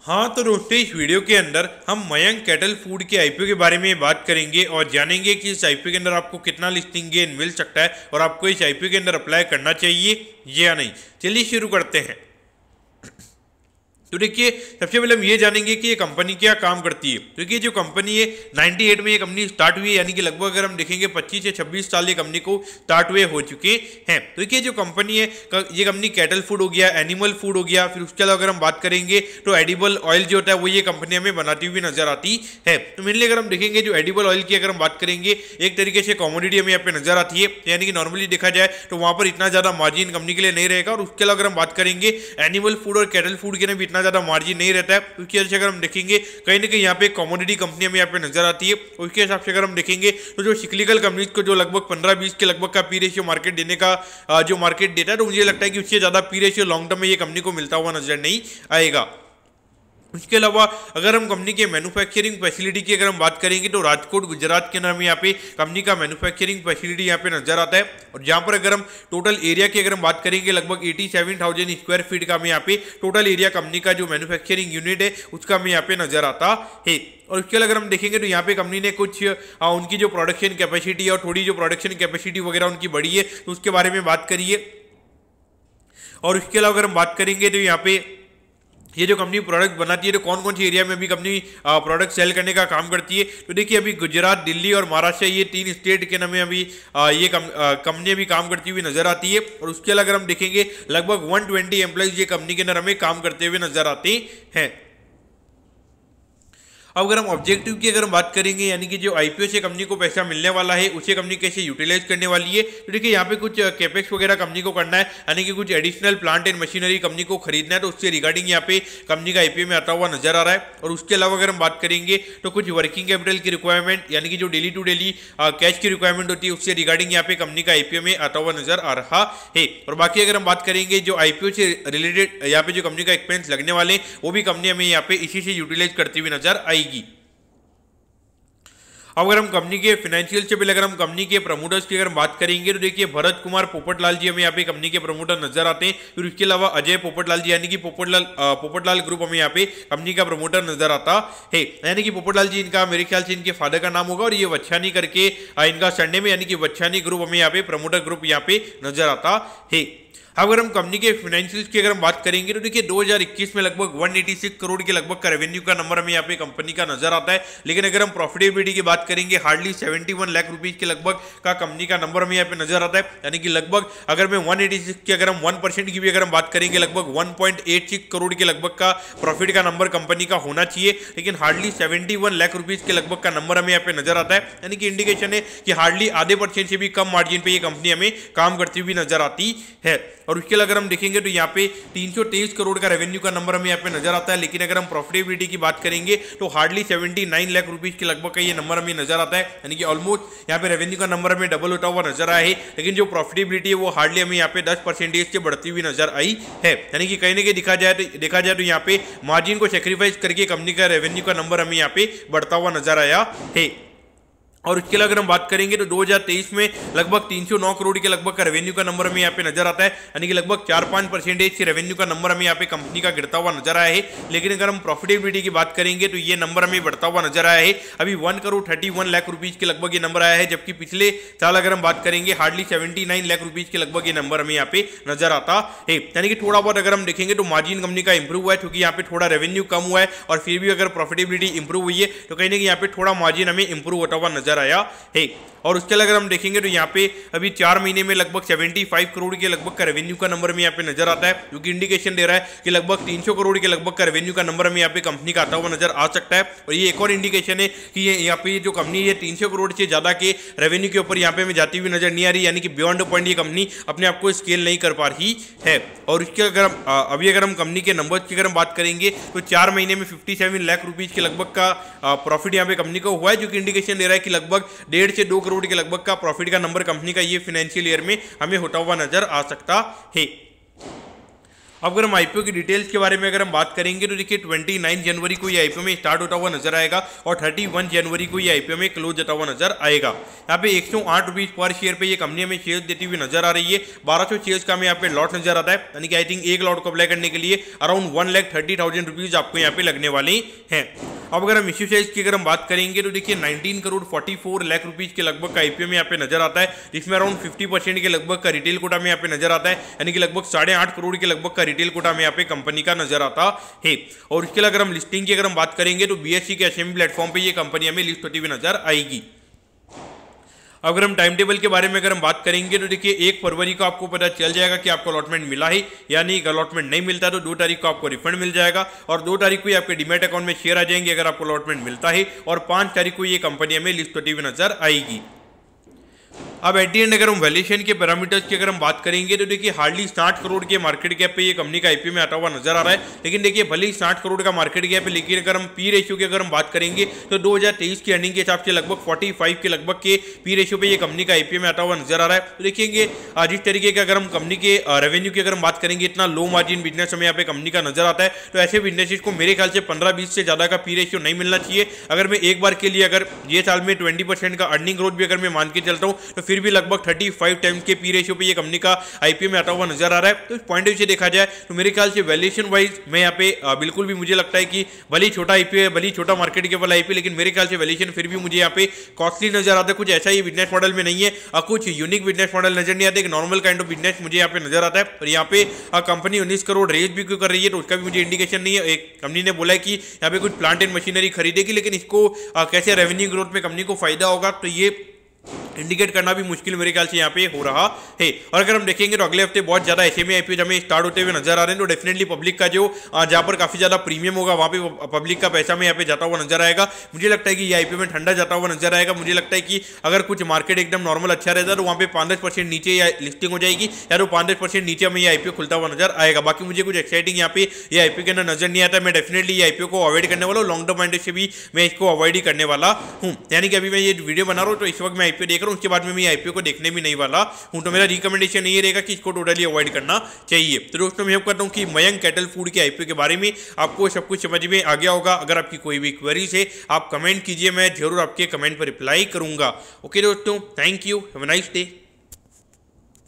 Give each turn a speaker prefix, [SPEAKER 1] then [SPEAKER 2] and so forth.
[SPEAKER 1] हाँ तो दोस्तों इस वीडियो के अंदर हम मयंक कैटल फूड के आईपीओ के बारे में बात करेंगे और जानेंगे कि इस आईपीओ के अंदर आपको कितना लिस्टिंग गेन मिल सकता है और आपको इस आईपीओ के अंदर अप्लाई करना चाहिए या नहीं। चलिए शुरू करते हैं। तो देखिए सबसे पहले हम ये जानेंगे कि ये कंपनी क्या काम करती है। तो देखिए जो कंपनी है 98 में ये कंपनी स्टार्ट हुई है, यानी कि लगभग अगर हम देखेंगे 25 से 26 साल ये कंपनी को स्टार्ट हुए हो चुके हैं। तो देखिए जो कंपनी है ये कंपनी कैटल फूड हो गया, एनिमल फूड हो गया, फिर उसके अलावा अगर हम बात करेंगे तो एडिबल ऑयल जो होता है वो ये कंपनी हमें बनाती हुई नजर आती है। तो मेनली अगर हम देखेंगे जो एडिबल ऑयल की अगर हम बात करेंगे एक तरीके से कॉमोडिटी हमें यहाँ पे नजर आती है, यानी कि नॉर्मली देखा जाए तो वहां पर इतना ज्यादा मार्जिन कंपनी के लिए नहीं रहेगा। और उसके अलावा अगर हम बात करेंगे एनिमल फूड और कैटल फूड के लिए भी इतना ज्यादा मार्जिन नहीं रहता है। उसकी वजह से अगर हम देखेंगे कहीं ना कहीं यहाँ पे कॉमोडिटी कंपनी हमें यहाँ पे नजर आती है। उसके हिसाब से अगर हम देखेंगे तो जो सिक्लिकल कंपनीज को जो लगभग 15-20 के लगभग का पी रेशियो मार्केट देने का जो मार्केट देता है, तो मुझे लगता है कि उससे ज्यादा पी रेशियो लॉन्ग टर्म में ये कंपनी को मिलता हुआ नजर नहीं आएगा। उसके अलावा अगर हम कंपनी के मैन्युफैक्चरिंग फैसिलिटी की अगर हम बात करेंगे तो राजकोट गुजरात के अंदर हमें यहाँ पे कंपनी का मैन्युफैक्चरिंग फैसिलिटी यहाँ पे नजर आता है। और जहाँ पर अगर हम टोटल एरिया की अगर हम बात करेंगे लगभग 87,000 स्क्वायर फीट का हमें यहाँ पे टोटल एरिया कंपनी का जो मैन्युफैक्चरिंग यूनिट है उसका हमें यहाँ पे नजर आता है। और उसके अलावा अगर हम देखेंगे तो यहाँ पे कंपनी ने कुछ उनकी जो प्रोडक्शन कैपेसिटी और थोड़ी जो प्रोडक्शन कैपेसिटी वगैरह उनकी बढ़ी है तो उसके बारे में बात करिए। और उसके अलावा अगर हम बात करेंगे तो यहाँ पे ये जो कंपनी प्रोडक्ट बनाती है तो कौन कौन सी एरिया में भी कंपनी प्रोडक्ट सेल करने का काम करती है। तो देखिए अभी गुजरात, दिल्ली और महाराष्ट्र ये 3 स्टेट के नाम में अभी ये कंपनी अभी काम करती हुई नजर आती है। और उसके अलावा अगर हम देखेंगे लगभग 120 एम्प्लॉइज ये कंपनी के अंदर हमें काम करते हुए नजर आते हैं। अब अगर हम ऑब्जेक्टिव की अगर हम बात करेंगे, यानी कि जो आईपीओ से कंपनी को पैसा मिलने वाला है उसे कंपनी कैसे यूटिलाइज करने वाली है, तो देखिए यहाँ पे कुछ कैपेक्स वगैरह कंपनी को करना है, यानी कि कुछ additional plant and machinery company को खरीदना है, तो उससे रिगार्डिंग यहाँ पे कंपनी का आईपीओ में आता हुआ नजर आ रहा है। और उसके अलावा अगर हम बात करेंगे तो कुछ वर्किंग कैपिटल की रिक्वायरमेंट, यानी कि जो डेली टू डेली कैश की रिक्वायरमेंट होती है उससे रिगार्डिंग यहाँ पे कंपनी का आईपीओ में आता हुआ नजर आ रहा है। और बाकी अगर हम बात करेंगे जो आईपीओ से रिलेटेड यहाँ पे जो कंपनी का एक्सपेंस लगने वाले वो भी कंपनी हमें यहाँ पे इसी से यूटिलाइज करती हुई नजर आएगी। अब अगर हम कंपनी के फाइनेंशियल से पहले अगर हम कंपनी के प्रमोटर्स की अगर बात करेंगे तो देखिए भरत कुमार पोपटलाल जी हमें यहाँ पे कंपनी के प्रमोटर नजर आते हैं। फिर उसके अलावा अजय पोपटलाल जी, यानी कि पोपटलाल ग्रुप हमें यहाँ पे कंपनी का प्रमोटर नजर आता है। यानी कि पोपटलाल जी इनका मेरे ख्याल से इनके फादर का नाम होगा और ये वच्छानी करके इनका संडे में, यानी कि वच्छानी ग्रुप हमें यहाँ पे प्रमोटर ग्रुप यहाँ पे नजर आता है। अगर हम कंपनी के फाइनेंशियल्स की अगर हम बात करेंगे तो देखिए 2021 में लगभग 186 करोड़ के लगभग का रेवेन्यू का नंबर हमें यहाँ पे कंपनी का नजर आता है। लेकिन अगर हम प्रॉफिटेबिलिटी की बात करेंगे हार्डली 71 लाख रुपीज के लगभग का कंपनी का नंबर हमें यहाँ पे नजर आता है। यानी कि लगभग अगर मैं 186 की अगर हम 1% की भी अगर हम बात करेंगे लगभग 1.86 करोड़ के लगभग का प्रॉफिट का नंबर कंपनी का होना चाहिए, लेकिन हार्डली 71 लाख रुपीज के लगभग का नंबर हमें यहाँ पे नजर आता है। यानी कि इंडिकेशन है कि हार्डली आधे % से भी कम मार्जिन पे ये कंपनी हमें काम करती हुई नजर आती है। और उसके अलावा अगर हम देखेंगे तो यहाँ पे 323 करोड़ का रेवेन्यू का नंबर हमें यहाँ पे नजर आता है। लेकिन अगर हम प्रॉफिटेबिलिटी की बात करेंगे तो हार्डली 79 लाख रुपीज के लगभग का ये नंबर हमें नजर आता है। यानी कि ऑलमोस्ट यहाँ पे रेवेन्यू का नंबर हमें डबल होता हुआ नजर आया है, लेकिन जो प्रॉफिटेबिलिटी है वो हार्डली हमें यहाँ पे 10% से बढ़ती हुई नजर आई है। यानी कि कहीं ना कहीं देखा जाए तो यहाँ पे मार्जिन को सेक्रीफाइस करके कंपनी का रेवेन्यू का नंबर हमें यहाँ पे बढ़ता हुआ नजर आया है। और उसके अलावा अगर हम बात करेंगे तो 2023 में लगभग 309 करोड़ के लगभग का रेवेन्यू का नंबर हमें यहाँ पे नजर आता है। यानी कि लगभग 4-5% के रेवेन्यू का नंबर हमें यहाँ पे कंपनी का गिरता हुआ नजर आया है। लेकिन अगर हम प्रॉफिटेबिलिटी की बात करेंगे तो ये नंबर हमें बढ़ता हुआ नजर आया है। अभी 1 करोड़ 31 लाख रुपीज के लगभग ये नंबर आया है, जबकि पिछले साल अगर हम बात करेंगे हार्डली 79 लाख रुपीज के लगभग ये नंबर हमें यहाँ पे नजर आता है। यानी कि थोड़ा बहुत अगर हम देखेंगे तो मार्जिन कंपनी का इंप्रूव हुआ है, क्योंकि यहाँ पे थोड़ा रेवेन्यू कम हुआ है और फिर भी अगर प्रॉफिटेबिलिटी इंप्रूव हुई है तो कहीं ना कहीं यहाँ पे थोड़ा मार्जिन हमें इंप्रूव होता हुआ नजर आया है। और उसके अलावा अगर हम देखेंगे तो यहाँ पे अभी 4 महीने में लगभग 75 करोड़ के लगभग का रेवेन्यू का नंबर हमें यहाँ पे नजर आता है, जो कि इंडिकेशन दे रहा है कि लगभग 300 करोड़ के लगभग का रेवेन्यू का नंबर हमें यहाँ पे कंपनी का आता हुआ नजर आ सकता है। और ये एक और इंडिकेशन है कि ये यहाँ पे जो कंपनी ये 300 करोड़ से ज्यादा के रेवेन्यू के ऊपर यहाँ पे हमें जाती हुई नजर नहीं आ रही, यानी कि बियॉन्ड पॉइंट ये कंपनी अपने आप को स्केल नहीं कर पा रही है। और उसके अगर हम कंपनी के नंबर्स की अगर हम बात करेंगे तो 4 महीने में 57 लाख रुपीज के लगभग का प्रॉफिट यहाँ पे कंपनी को हुआ है, जो कि इंडिकेशन दे रहा है कि लगभग 1.5 से 2 करोड़ के लगभग का प्रॉफिट का नंबर कंपनी का ये फाइनेंशियल ईयर में हमें होता हुआ नजर आ सकता है। अब अगर हम आईपीओ की डिटेल्स के बारे में अगर हम बात करेंगे तो देखिए 29 जनवरी को ये आईपीओ में स्टार्ट होता हुआ नजर आएगा और 31 जनवरी को ये आईपीओ में क्लोज होता हुआ नजर आएगा। यहाँ पे 108 रुपीज पर शेयर पे ये कंपनी हमें शेयर्स देती हुई नजर आ रही है। 1200 शेयर्स का हमें यहाँ पे लॉट नजर आता है, यानी कि आई थिंक एक लॉट को अप्लाई करने के लिए अराउंड 1,30,000 रुपीज आपको यहाँ पे लगने वाले हैं। अब अगर हम इश्यू साइज की अगर हम बात करेंगे तो देखिए 19 करोड़ 44 लाख रुपीज के लगभग का आईपीओ में यहाँ पे नजर आता है, जिसमें अराउंड 50% के लगभग का रिटेल कोटा में यहाँ पे नजर आता है, यानी कि लगभग 8.5 करोड़ के लगभग का रिटेल कोटा में यहाँ पे कंपनी का नजर आता है। और इसके अगर हम लिस्टिंग की अगर हम बात करेंगे तो बीएसई के एसएमई प्लेटफॉर्म पे ये कंपनी हमें लिस्ट होती हुई नजर आएगी। अगर हम टाइम टेबल के बारे में अगर हम बात करेंगे तो देखिए 1 फरवरी को आपको पता चल जाएगा कि आपको अलॉटमेंट मिला है या नहीं। अलॉटमेंट नहीं मिलता तो 2 तारीख को आपको रिफंड मिल जाएगा और 2 तारीख को ही आपके डीमैट अकाउंट में शेयर आ जाएंगे अगर आपको अलॉटमेंट मिलता है, और 5 तारीख को ये कंपनी हमें लिस्ट होती हुई नजर आएगी। अब एट दी एंड अगर हम वैल्यूएशन के पैरामीटर्स की अगर हम बात करेंगे तो देखिए हार्डली 60 करोड़ के मार्केट कैप पे ये कंपनी का आईपीओ में आता हुआ नजर आ रहा है। लेकिन देखिए भले ही 60 करोड़ का मार्केट कैप है, लेकिन अगर हम पी रेशियो की अगर हम बात करेंगे तो 2023 की अर्निंग के हिसाब से लगभग 45 के लगभग के पी रेशियो पे ये कंपनी का आईपीओ में आता हुआ नजर आ रहा है। तो देखिए जिस तरीके के अगर हम कंपनी के रेवेन्यू की अगर हम बात करेंगे, इतना लो मार्जिन बिजनेस हमें यहाँ पे कंपनी का नजर आता है, तो ऐसे बिजनेसेस को मेरे ख्याल से 15-20 से ज्यादा का पी रेशियो नहीं मिलना चाहिए। अगर मैं एक बार के लिए अगर ये साल में 20% का अर्निंग ग्रोथ भी अगर मैं मान के चलता हूँ तो फिर भी लगभग 35 टाइम्स के पी रेशियो पे ये कंपनी का आईपीओ में आता हुआ नजर आ रहा है। तो इस पॉइंट ऑफ व्यू से देखा जाए तो मेरे ख्याल से वैल्यूएशन वाइज मैं यहाँ पे बिल्कुल भी मुझे लगता है कि भले छोटा आईपीओ है, भले छोटा मार्केट के वाला आईपीओ, लेकिन मेरे ख्याल से वैल्यूएशन फिर भी मुझे यहाँ पे कॉस्टली नजर आता है। कुछ ऐसा ही बिजनेस मॉडल में नहीं है, कुछ यूनिक बिजनेस मॉडल नजर नहीं आता, एक नॉर्मल काइंड ऑफ बिजनेस मुझे यहाँ पे नजर आता है। और यहाँ पे कंपनी 19 करोड़ रेज भी क्यों कर रही है तो उसका भी मुझे इंडिकेशन नहीं है। एक कंपनी ने बोला है कि यहाँ पे कुछ प्लांट एंड मशीनरी खरीदेगी, लेकिन इसको कैसे रेवेन्यू ग्रोथ में कंपनी को फायदा होगा तो ये इंडिकेट करना भी मुश्किल मेरे ख्याल से यहाँ पे हो रहा है। और अगर हम देखेंगे तो अगले हफ्ते बहुत ज्यादा एसएमई आईपीओ हमें स्टार्ट होते हुए नजर आ रहे हैं, तो डेफिनेटली पब्लिक का जो जहाँ पर काफी ज्यादा प्रीमियम होगा वहाँ पे पब्लिक का पैसा में यहाँ पे जाता हुआ नजर आएगा। मुझे लगता है कि ये आईपीओ में ठंडा जाता हुआ नजर आएगा। मुझे लगता है कि अगर कुछ मार्केट एकदम नॉर्मल अच्छा रहता है तो वहाँ पे 5-10% नीचे लिस्टिंग हो जाएगी या तो 5-10% नीचे हमें ये आईपीओ खुलता हुआ नजर आएगा। बाकी मुझे कुछ एक्साइटिंग यहाँ पे ये आईपीओ के अंदर नजर नहीं आता। मैं डेफिनेटली ये आईपीओ को अवॉइड करने वाला हूँ, लॉन्ग टर्म पॉइंट से भी मैं इसको अवॉइड ही करने वाला हूँ। यानी कि अभी मैं ये वीडियो बना रहा हूँ तो इस वक्त मैं आईपीओ देख रहा हूँ, उसके बाद में मैं आईपीओ को देखने भी नहीं वाला हूं। तो मेरा रिकमेंडेशन ये रहेगा कि इसको टोटली अवॉइड करना चाहिए। तो दोस्तों मैं होप करता हूं कि मयंक कैटल फूड के आईपीओ के बारे में आपको सब कुछ समझ में आ गया होगा। अगर आपकी कोई भी क्वेरीज है आप कमेंट कीजिए, मैं जरूर आपके कमेंट पर रिप्लाई करूंगा। ओके दोस्तों, thank you, have a nice day.